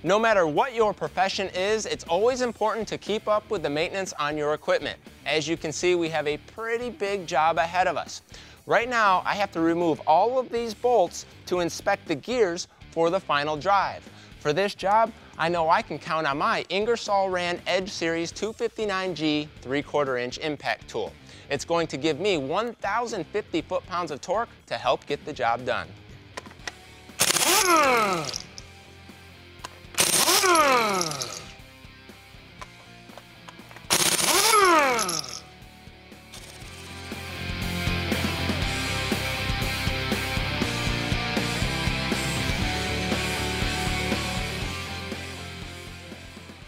No matter what your profession is, it's always important to keep up with the maintenance on your equipment. As you can see, we have a pretty big job ahead of us. Right now, I have to remove all of these bolts to inspect the gears for the final drive. For this job, I know I can count on my Ingersoll Rand Edge Series 259G 3/4 inch impact tool. It's going to give me 1,050 foot-pounds of torque to help get the job done.